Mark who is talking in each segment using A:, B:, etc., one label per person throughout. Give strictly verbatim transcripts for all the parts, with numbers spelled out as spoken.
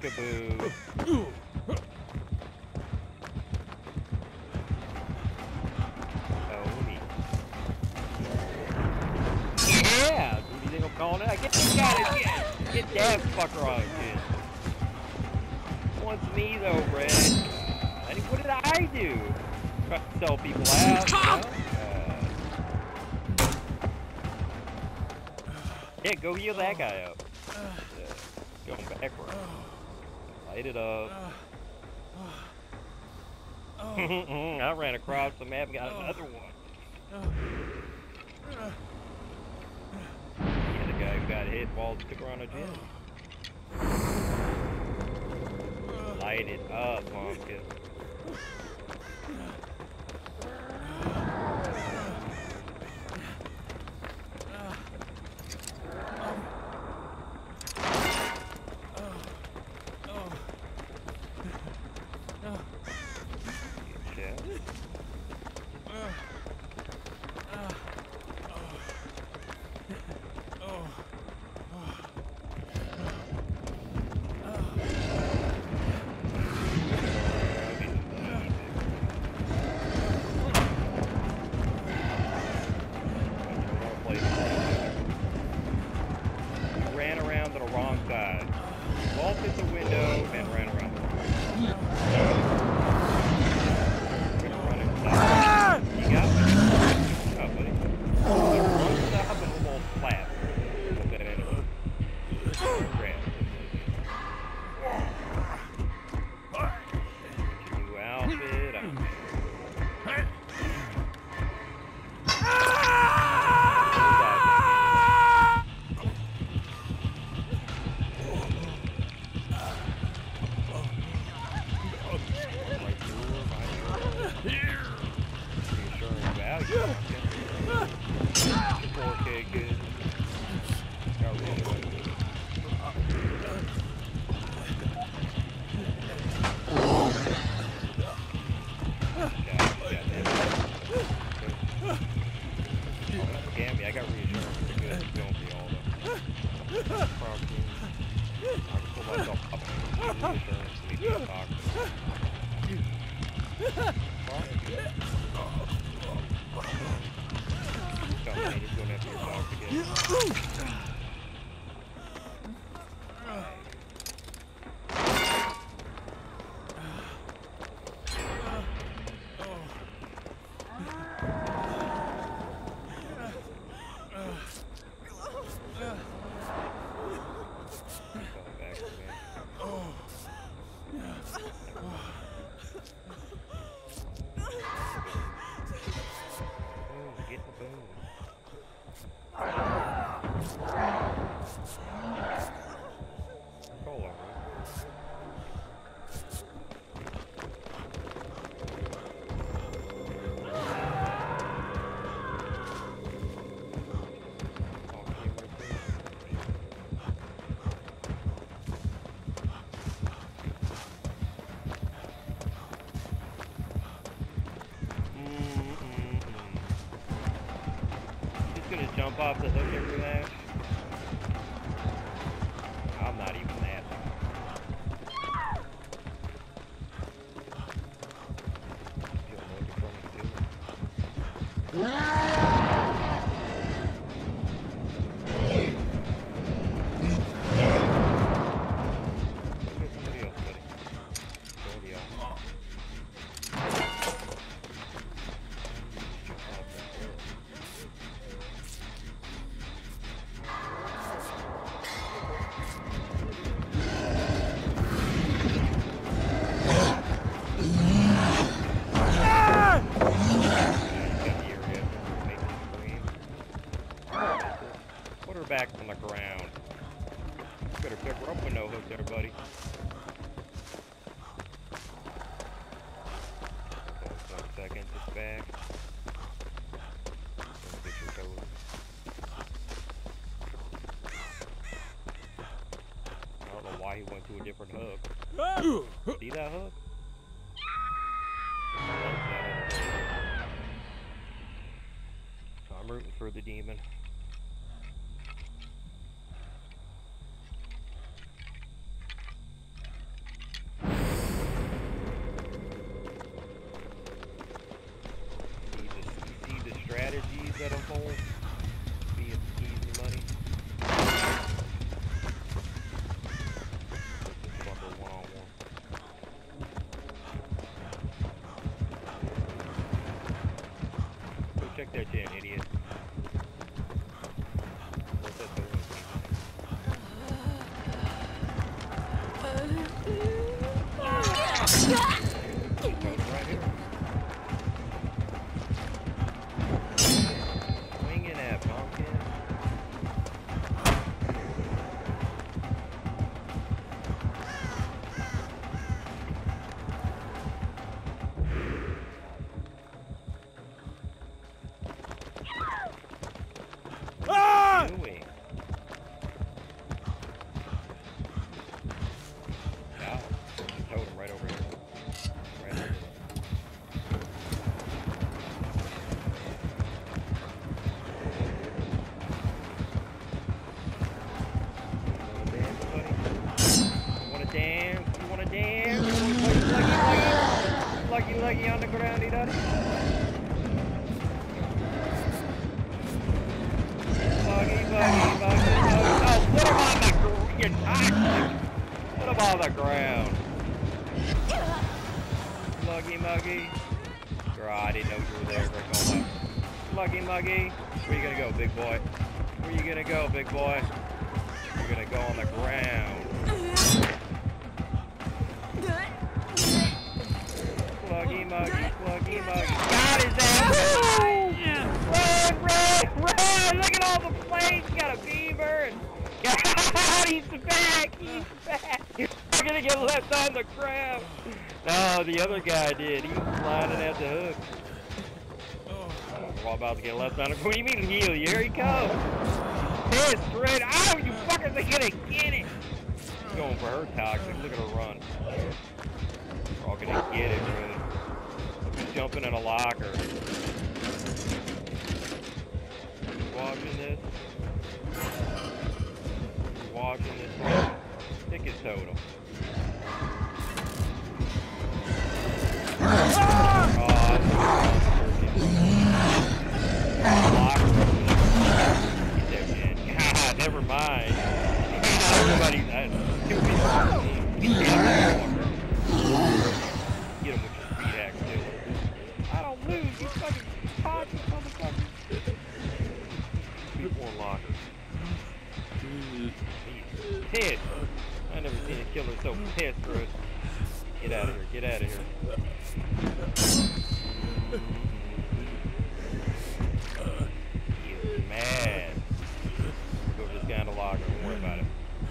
A: Peekaboo. Oh, me. Yeah, dude, you think I'm calling it? Get this guy to get, get that fucker out of here. Wants me though, Brad. Uh, and what did I do? Try to sell people out. You know? uh, yeah, go heal that guy up. Uh, going backwards. Light it up. I ran across the map and got another one. Yeah, the guy who got hit while took her on a jet. Light it up, pumpkin. Jump off the hook every match. I'm not even that. Back from the ground. Better pick her up with no hook there, buddy. One second, just back. Get your toes. I don't know why he went to a different hook. See that hook? So I'm rooting for the demon. check that chin, idiot. What's that doing? Right here. Swinging that pumpkin.
B: Ah!
A: Doing? Wow. Totem right over here. Right over there. Wanna dance, buddy? You wanna dance? You wanna dance? Lucky, lucky, lucky. Lucky, lucky on the groundy, daddy. Buggy, buggy, buggy, buggy. Oh, put him on the ground. You're toxic. Put him on the ground. Muggy, muggy. Girl, I didn't know you were there. Break on up. Muggy, muggy. Where you gonna go, big boy? Where you gonna go, big boy? You're gonna go on the ground. Sluggy, muggy, sluggy, muggy. Got his ass! Run, run, run! Look at all the planes! You got a beaver! And... he's back! He's back! You're gonna get left on the ground! No, the other guy did. He was sliding at the hook. Oh, we're all about to get left on the ground. What do you mean heal? Here he comes! Pissed, Red! Oh, you fuckers are gonna get it! She's going for her toxic. Look at her run. We're all gonna get it, Red. He's jumping in a locker. Watching this. Watching this. Ticket totem. Ah! Oh, God, never mind. Everybody's uh, two people. Get him with your speed axe, too. I don't lose, you fucking toxic motherfucker. More lockers. He's pissed. I never seen a killer so pissed, bro. Get out of here. Get out of here. He's mad. Go to this guy in the locker. Don't worry about it.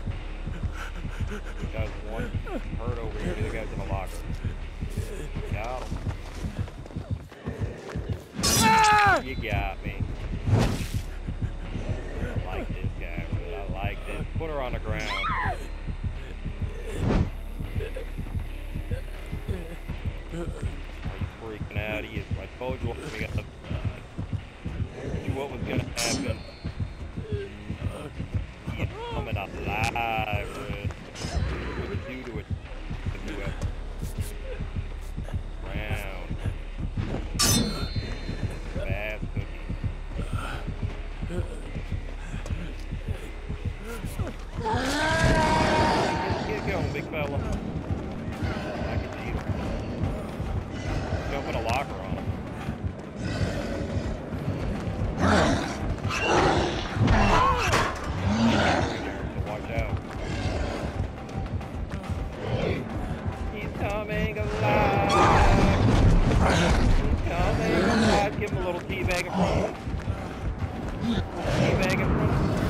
A: This guy's one hurt over here. The other guy's in the locker. Got him. Ah! You got me. I like this guy. I like this. Put her on the ground. Are you freaking out? He is. I told you what we got. Told you what was gonna happen. He's coming alive, Red. What would you do it? Do it. Round. Fast cookie. Get going, big fella. I can see you. Jump in a locker on him. So watch out. He's coming alive. He's coming alive. Give him a little teabag in front of him. Teabag in front of him.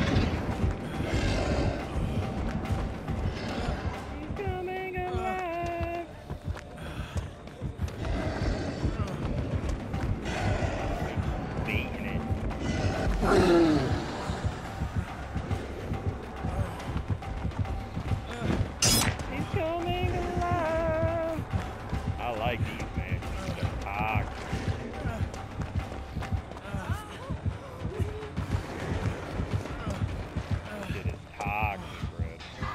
A: He's coming alive. I like these, man. They're toxic. This shit is toxic, bro.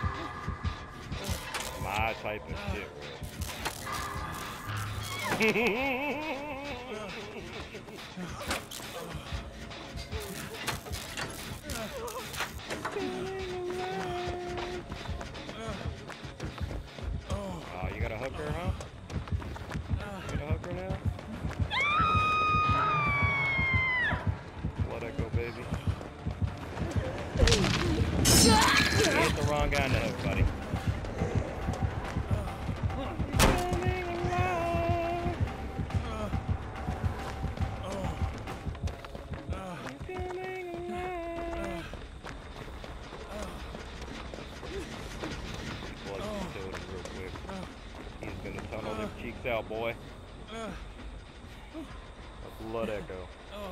A: My type of shit, bro. Oh, you got a hooker, huh? You got a hooker now? wrong guy knows, buddy. He's gonna tunnel them cheeks out, boy. A blood echo.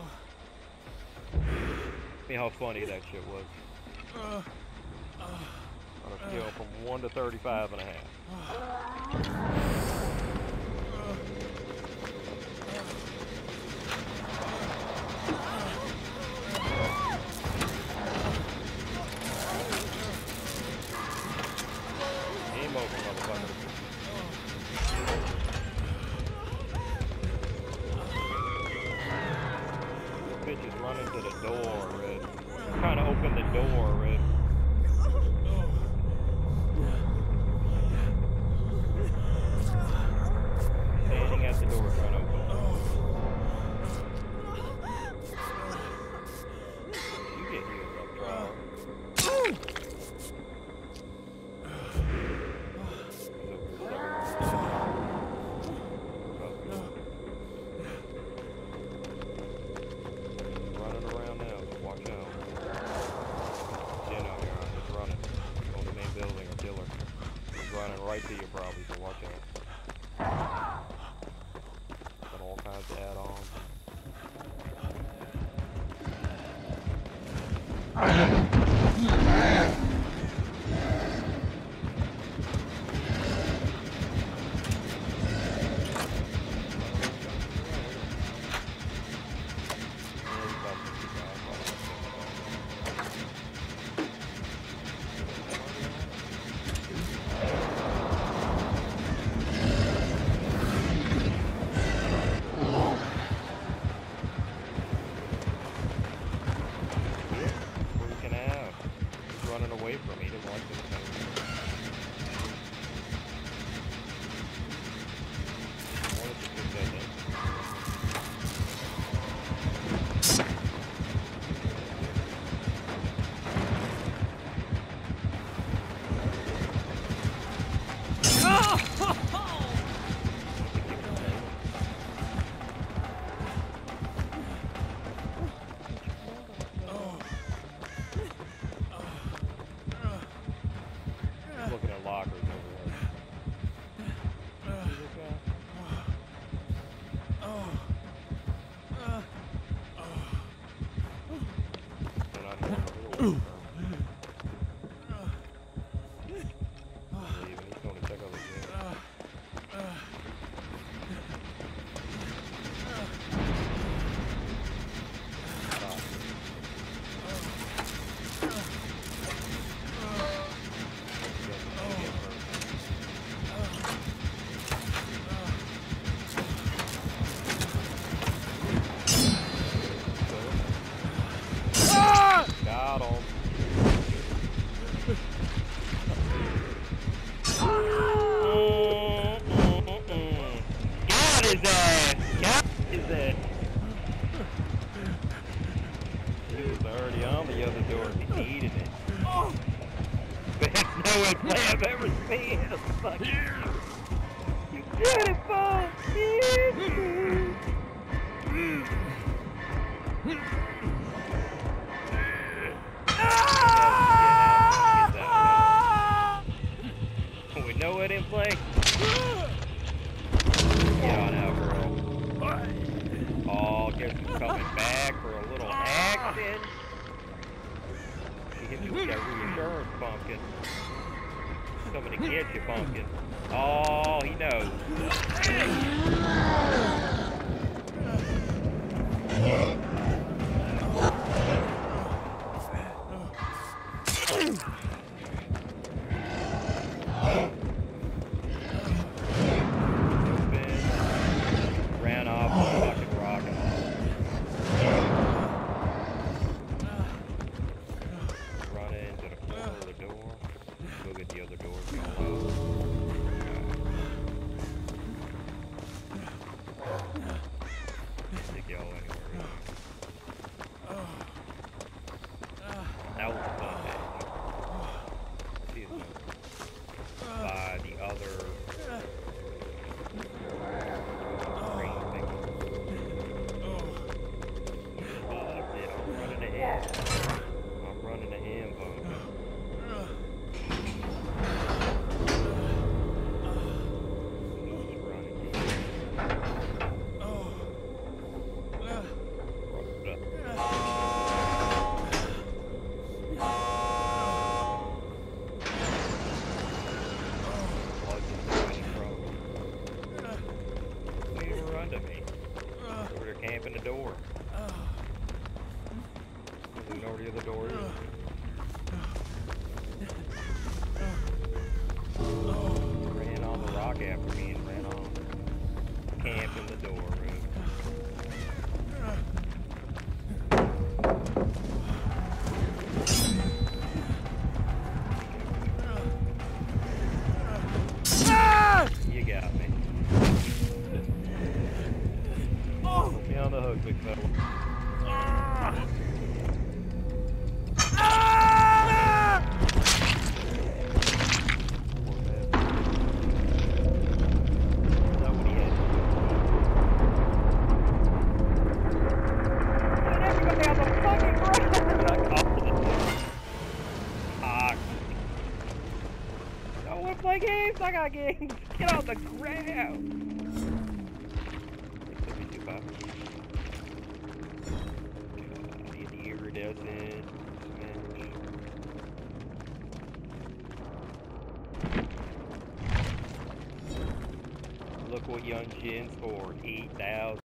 A: See how funny that shit was. On a scale from one to thirty-five and a half. Game over, motherfucker. This bitch is running to the door, Red. I'm trying to open the door, Red. Standing at the door trying to open it. You get healed up, trial. Running around now, so watch out. Yeah, no, you're on, just running. On the main building or killer. He's running right to you probably, so watch out. Got all kinds of add-ons. Running away from me, didn't like this thing. I wanted to put that in. Looking at lockers over there. See this guy? They're not here. They're away from Leaving. He's going to check out the gym. Got him. Got his ass. Got his ass. He was already on the other door. He needed it. Best no play I've ever seen. Fuck you. You beautiful. We know it in play. Get on out, girl. Oh, guess who's coming back for a little action? He hit you with that reassurance, pumpkin. Coming to get you, pumpkin. Oh, he knows. Ran off with a fucking rocket. Run into the corner of the door. Go get the other door. Take y'all anywhere. That was a fun match. camping the door. Ignore the other door. Ran on the rock after me and ran on. Camping the door, Ruth. You got me. Put me on the hook, big fella. Play games? I got games. Get on the ground. God, the iridescent. Look what Young Jin's for. eight thousand.